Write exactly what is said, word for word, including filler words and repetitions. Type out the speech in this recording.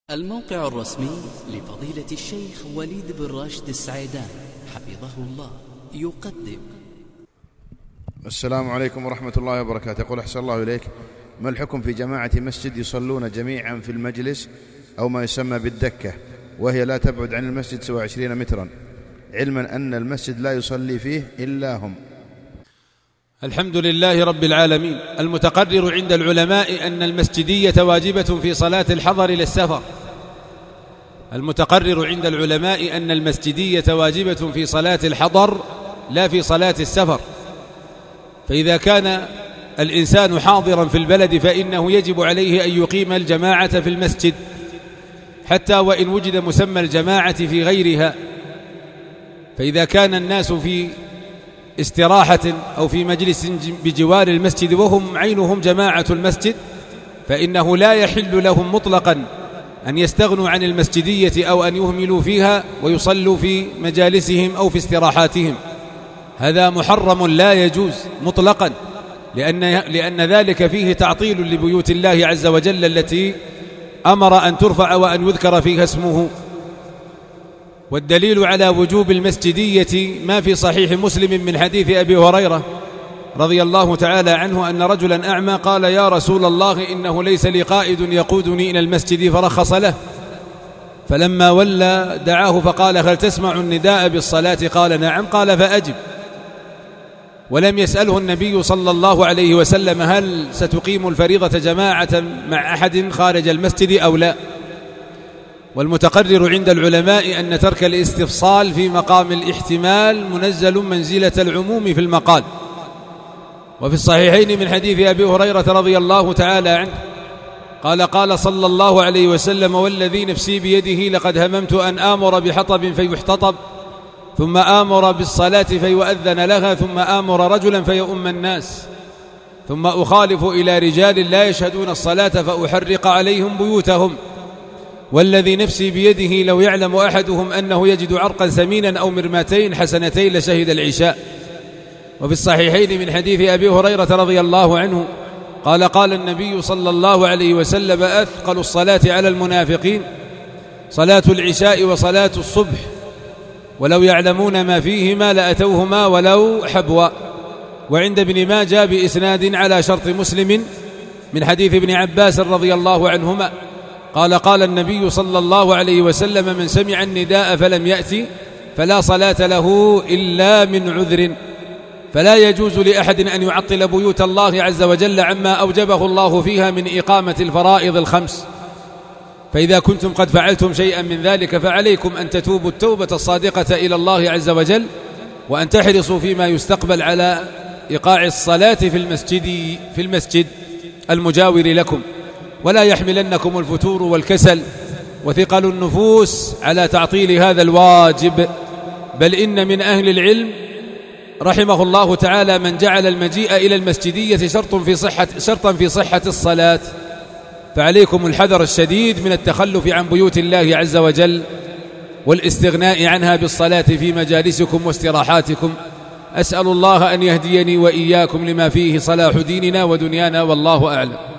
الموقع الرسمي لفضيلة الشيخ وليد بن راشد السعيدان حفظه الله يقدم. السلام عليكم ورحمة الله وبركاته. يقول أحسن الله إليك، ما الحكم في جماعة مسجد يصلون جميعا في المجلس أو ما يسمى بالدكة، وهي لا تبعد عن المسجد سوى عشرين مترا، علما أن المسجد لا يصلي فيه إلا هم؟ الحمد لله رب العالمين. المتقرر عند العلماء أن المسجدية واجبة في صلاة الحضر للسفر. المتقرر عند العلماء أن المسجدية واجبة في صلاة الحضر لا في صلاة السفر. فإذا كان الإنسان حاضرا في البلد فإنه يجب عليه أن يقيم الجماعة في المسجد، حتى وإن وجد مسمى الجماعة في غيرها. فإذا كان الناس في استراحة أو في مجلس بجوار المسجد وهم عينهم جماعة المسجد، فإنه لا يحل لهم مطلقا أن يستغنوا عن المسجدية أو أن يهملوا فيها ويصلوا في مجالسهم أو في استراحاتهم. هذا محرم لا يجوز مطلقا، لأن, لأن ذلك فيه تعطيل لبيوت الله عز وجل التي أمر أن ترفع وأن يذكر فيها اسمه. والدليل على وجوب المسجدية ما في صحيح مسلم من حديث أبي هريرة رضي الله تعالى عنه أن رجلا أعمى قال: يا رسول الله، إنه ليس لي قائد يقودني إلى المسجد، فرخص له. فلما ولى دعاه فقال: هل تسمع النداء بالصلاة؟ قال: نعم. قال: فأجب. ولم يسأله النبي صلى الله عليه وسلم: هل ستقيم الفريضة جماعة مع أحد خارج المسجد أو لا؟ والمتقرر عند العلماء أن ترك الاستفصال في مقام الاحتمال منزل منزلة العموم في المقال. وفي الصحيحين من حديث أبي هريرة رضي الله تعالى عنه قال: قال صلى الله عليه وسلم: والذي نفسي بيده لقد هممت أن آمر بحطب فيحتطب، ثم آمر بالصلاة فيؤذن لها، ثم آمر رجلا فيؤم الناس، ثم أخالف إلى رجال لا يشهدون الصلاة فأحرق عليهم بيوتهم. والذي نفسي بيده لو يعلم أحدهم أنه يجد عرقا سمينا أو مرماتين حسنتين لشهد العشاء. وفي الصحيحين من حديث أبي هريرة رضي الله عنه قال: قال النبي صلى الله عليه وسلم: أثقل الصلاة على المنافقين صلاة العشاء وصلاة الصبح، ولو يعلمون ما فيهما لأتوهما ولو حبوا. وعند ابن ماجه بإسناد على شرط مسلم من حديث ابن عباس رضي الله عنهما قال: قال النبي صلى الله عليه وسلم: من سمع النداء فلم يأتي فلا صلاة له إلا من عذر. فلا يجوز لأحد أن يعطل بيوت الله عز وجل عما أوجبه الله فيها من إقامة الفرائض الخمس. فإذا كنتم قد فعلتم شيئا من ذلك فعليكم أن تتوبوا التوبة الصادقة إلى الله عز وجل، وأن تحرصوا فيما يستقبل على إيقاع الصلاة في المسجد في المسجد المجاور لكم، ولا يحملنكم الفتور والكسل وثقل النفوس على تعطيل هذا الواجب. بل إن من أهل العلم رحمه الله تعالى من جعل المجيء إلى المسجدية شرط في صحة شرطا في صحة الصلاة. فعليكم الحذر الشديد من التخلف عن بيوت الله عز وجل والاستغناء عنها بالصلاة في مجالسكم واستراحاتكم. أسأل الله أن يهديني وإياكم لما فيه صلاح ديننا ودنيانا، والله أعلم.